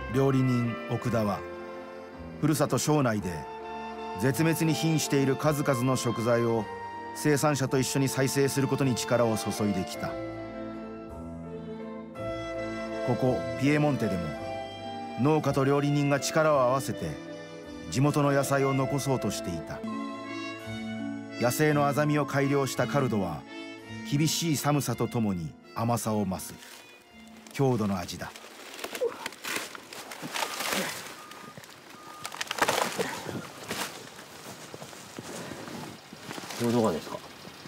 料理人奥田はふるさと庄内で絶滅に瀕している数々の食材を生産者と一緒に再生することに力を注いできた。ここピエモンテでも農家と料理人が力を合わせて地元の野菜を残そうとしていた。野生のアザミを改良したカルドは厳しい寒さとともに甘さを増す郷土の味だ。 これどこですか？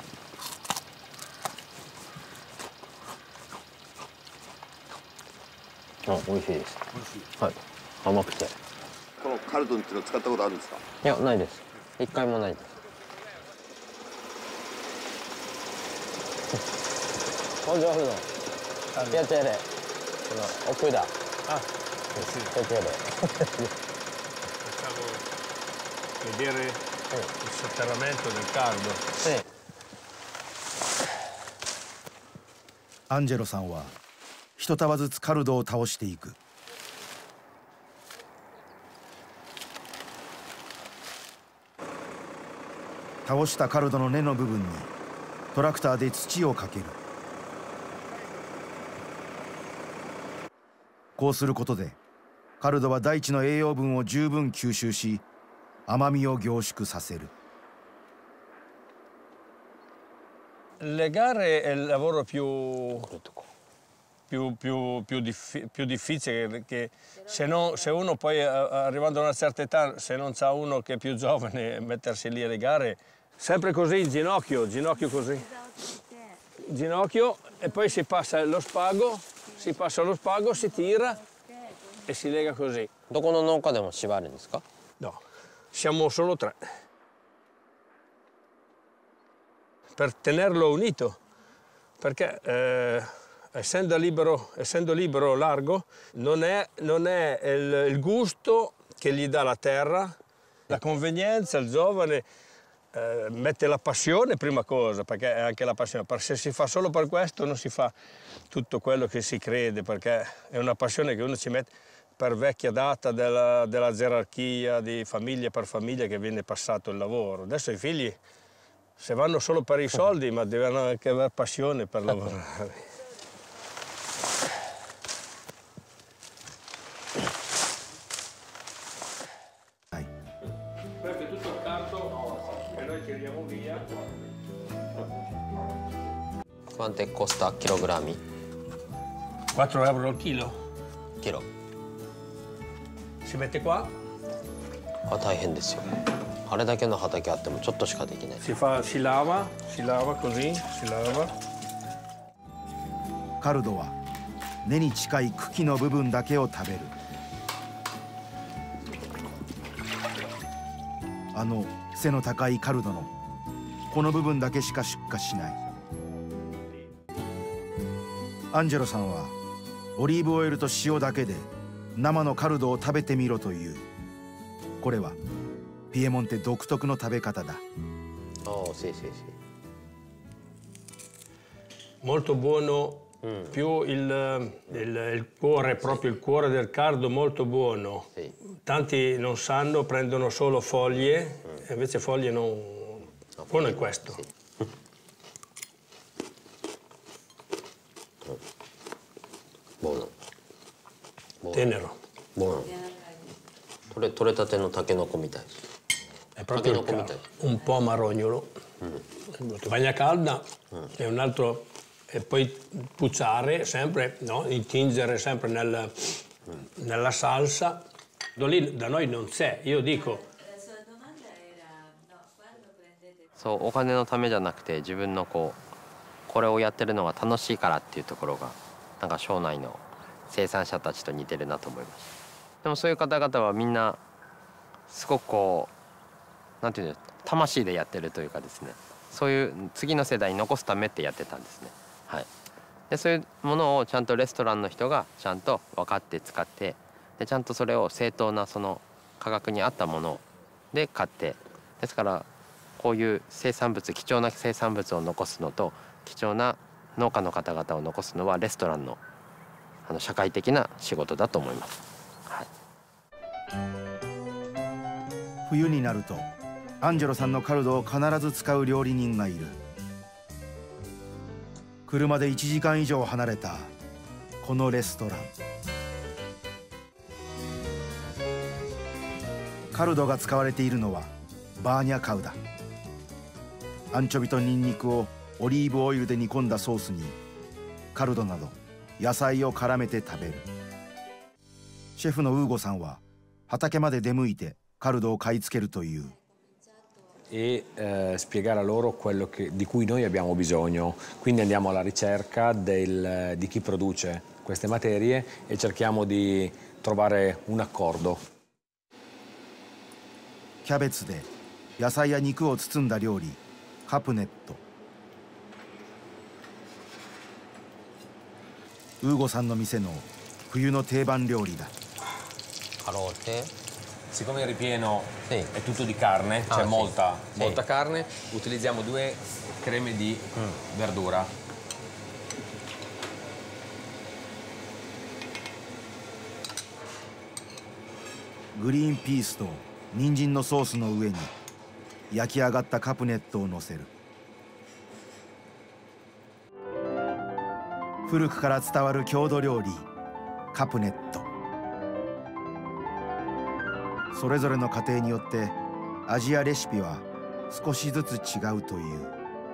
あ、美味しいです。美味しい。はい。甘くて。 このカルドンっていうのを使ったことあるんですか？ いや、ないです。一回もないです。Buongiorno. Piacere. Okuda. Ah, sì. Piacere. Facciamo vedere il sotterramento del caldo. Sì. アンジェロさんは一束ずつカルドを倒していく。倒したカルドの根の部分にトラクターで土をかける。こうすることでカルドは大地の栄養分を十分吸収し甘みを凝縮させる。 Legare è il lavoro più difficile, perché se uno poi arrivando a una certa età, se non sa uno che è più giovane, mettersi lì a legare, sempre così in ginocchio, ginocchio così, ginocchio e poi si passa lo spago, si tira e si lega così. どこの農家でも縛るんですか？ No, siamo solo 3. Per tenerlo unito, perché essendo libero largo, non è il gusto che gli dà la terra, la convenienza, il giovane mette la passione prima cosa, perché è anche la passione, perché se si fa solo per questo non si fa tutto quello che si crede, perché è una passione che uno ci mette per vecchia data della gerarchia di famiglia per famiglia che viene passato il lavoro. Adesso i figli se vanno solo per i soldi, ma devono anche avere passione per lavorare. Questo è tutto il carto che noi tiriamo via. Quanto costa chilogrammi? 4 euro al chilo. Chilo. Si mette qua. あ、大変ですよ。あれだけの畑あってもちょっとしかできない。 Si lava così, si lava. カルドは根に近い茎の部分だけを食べる。あの背の高いカルドのこの部分だけしか出荷しない。アンジェロさんはオリーブオイルと塩だけで生のカルドを食べてみろという。これはピエモンテ独特の食べ方だ。 sì, sì, sì. Molto buono, più il cuore, proprio il cuore del cardo, molto buono. Sì. Tanti non sanno, prendono solo foglie, e invece foglie non... No, buono è questo. Sì. Buono. Tenero. Buono. 取れたてのタケノコみたい。 È proprio un po' amarognolo. Bagna calda e un altro... E poi puciare sempre, no? Intingere sempre nella salsa. Lì da noi non c'è, io dico. そう、お金のためじゃなくて自分のこれをやってるのが楽しいからっていうところがなんか庄内の生産者たちと似てるなと思いました。でもそういう方々はみんなすごくなんていうの、魂でやってるというかですね、そういう次の世代に残すためってやってたんですね。はい。でそういうものをちゃんとレストランの人がちゃんと分かって使って、でちゃんとそれを正当なその価格に合ったもので買って、ですからこういう生産物、貴重な生産物を残すのと貴重な農家の方々を残すのはレストランの社会的な仕事だと思います。はい。 冬になるとアンジェロさんのカルドを必ず使う料理人がいる。車で1時間以上離れたこのレストラン。カルドが使われているのはバーニャカウダ。アンチョビとニンニクをオリーブオイルで煮込んだソースにカルドなど野菜を絡めて食べる。シェフのウーゴさんは畑まで出向いてカルドを買い付けるという。 spiegare a loro quello di cui noi abbiamo bisogno. Quindi andiamo alla ricerca di chi produce queste materie e cerchiamo di trovare un accordo. キャベツで野菜や肉を包んだ料理、カプネット。ウーゴさんの店の冬の定番料理だ。 Siccome il ripieno è tutto di carne, c'è molta carne, utilizziamo 2 creme di verdura. グリーンピースと人参のソースの上に焼き上がったカプネットをのせる。古くから伝わる郷土料理カプネット。それぞれの家庭によって味やレシピは少しずつ違うという。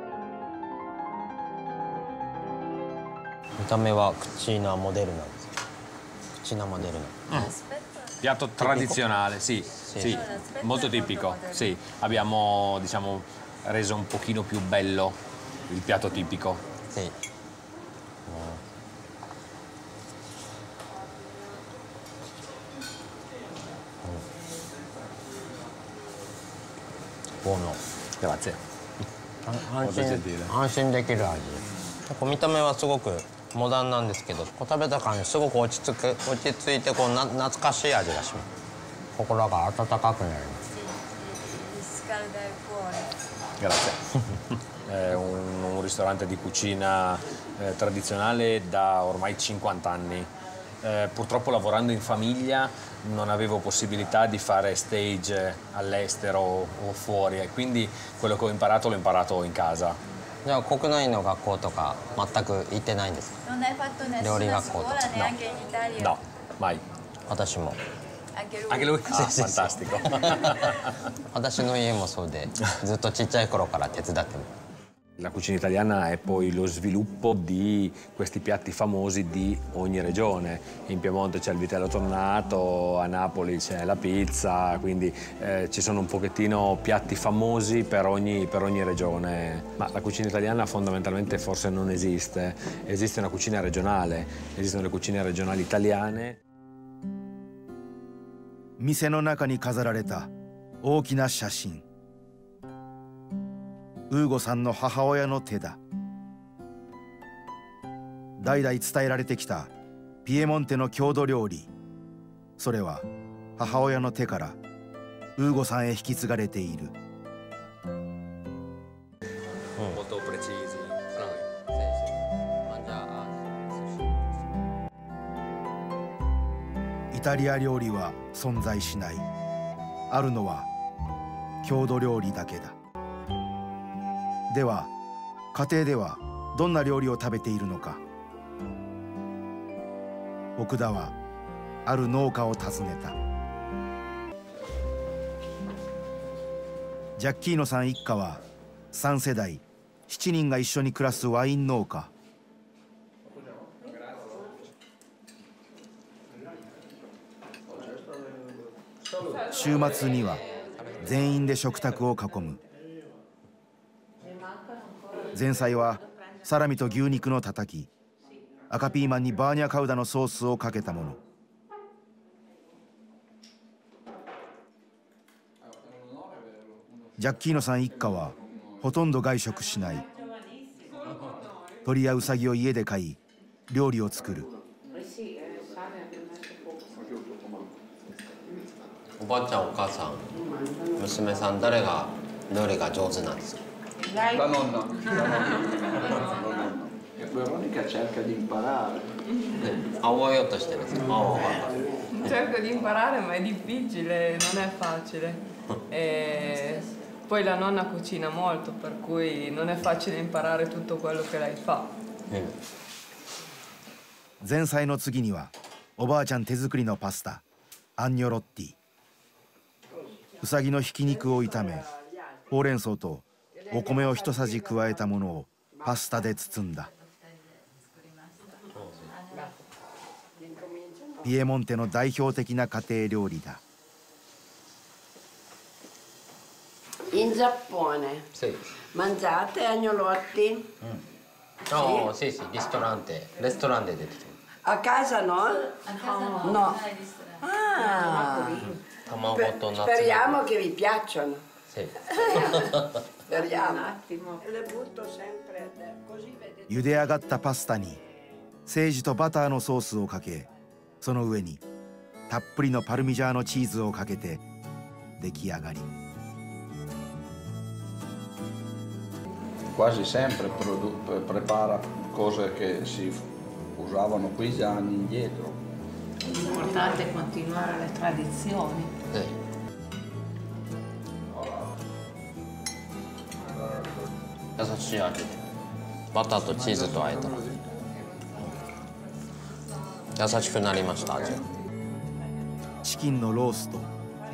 見た目はクチーナモデルナです。クチーナモデルナ。 Piatto tradizionale, sì, sì, molto tipico, sì. Abbiamo, diciamo, reso un pochino più bello il piatto tipico. Sì. Buono. Grazie. 安心できる味。見た目はすごくモダンなんですけど、食べた感じすごく落ち着いて懐かしい味がします。心が温かくなります。 Grazie. È un ristorante di cucina tradizionale da ormai 50 anni. Purtroppo lavorando in famiglia non avevo possibilità di fare stage all'estero o fuori e quindi quello che ho imparato l'ho imparato in casa. じゃあ国内の学校とか全く行ってないんですか？料理学校とか。 No, mai. 私も。 Anche lui? Ah, fantastico. 私の家もそうで、ずっとちっちゃい頃から手伝ってます。 La cucina italiana è poi lo sviluppo di questi piatti famosi di ogni regione. In Piemonte c'è il vitello tonnato, a Napoli c'è la pizza, quindi ci sono un pochettino piatti famosi per ogni regione. Ma la cucina italiana fondamentalmente forse non esiste. Esiste una cucina regionale, esistono le cucine regionali italiane. 店の中に飾られた大きな写真。ウーゴさんの母親の手だ。代々伝えられてきたピエモンテの郷土料理。それは母親の手からウーゴさんへ引き継がれている。イタリア料理は存在しない。あるのは郷土料理だけだ。では家庭ではどんな料理を食べているのか。奥田はある農家を訪ねた。ジャッキーノさん一家は3世代7人が一緒に暮らすワイン農家。週末には全員で食卓を囲む。前菜はサラミと牛肉のたたき、赤ピーマンにバーニャカウダのソースをかけたもの。ジャッキーノさん一家はほとんど外食しない。鳥やウサギを家で飼い料理を作る。 おばあちゃんお母さん娘さん誰が料理が上手なんですか？La nonna. Veronica cerca di imparare. 覚えようとしてるんですか？ Cerco di imparare ma è difficile, non è facile. E poi la nonna cucina molto, per cui non è facile imparare tutto quello che lei fa. 前菜の次にはおばあちゃん手作りのパスタアンニョロッティ。うさぎのひき肉を炒め、ほうれん草とお米を一さじ加えたものをパスタで包んだ。ピエモンテの代表的な家庭料理だ。 In Giappone mangiate agnolotti? No, sì, sì, ristorante 出てきてる。 A casa no? No. Ah, 卵とナツメグ。 speriamo che vi piacciono. Sì. Speriamo. Le butto sempre così vedete. 茹で上がったパスタにセージとバターのソースをかけ、その上にたっぷりのパルミジャーノチーズをかけて出来上がり。 Quasi sempre prepara cose che si usavano qui già anni indietro. L'importante è continuare le tradizioni. Sì.優しい味。バターとチーズとあえたら優しくなりました味が。 チキンのロースト、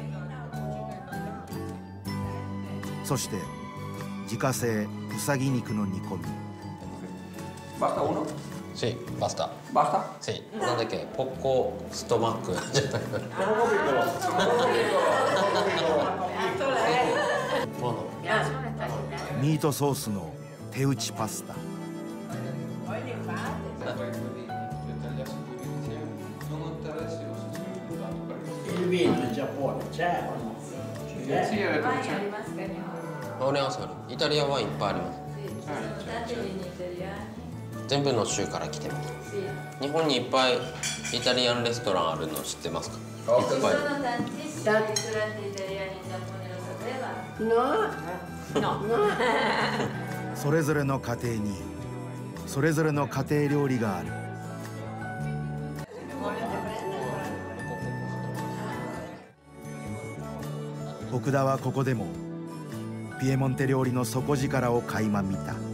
そして自家製うさぎ肉の煮込み。 Basta uno? Sì, basta. Basta? Sì, なんだっけ、ポッコストマックじゃない。 ミートソースの手打ちパスタ。 Il vino in Giappone c'è? 俺はそれイタリアワインいっぱいあります。全部の州から来てます。日本にいっぱいイタリアンレストランあるの知ってますか？いっぱい。 No? No. それぞれの家庭にそれぞれの家庭料理がある。奥田はここでもピエモンテ料理の底力を垣間見た。